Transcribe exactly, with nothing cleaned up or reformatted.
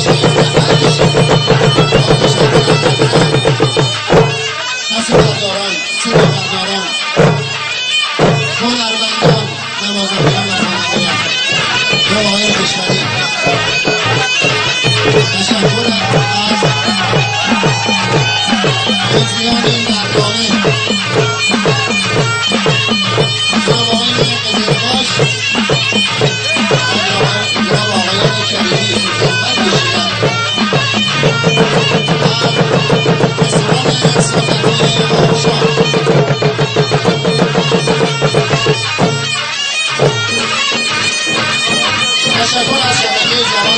دست برادران، سه برادران، هنرمندان، نوازندگان و خوانندگان، جناب آقای کشوری. تشکر از مجریان این برنامه، جناب آقای قزلباش و جناب آقایان کشوری که زحمت کشیدن و رسولان سازه آموزشان. تشکر از شبکه جهان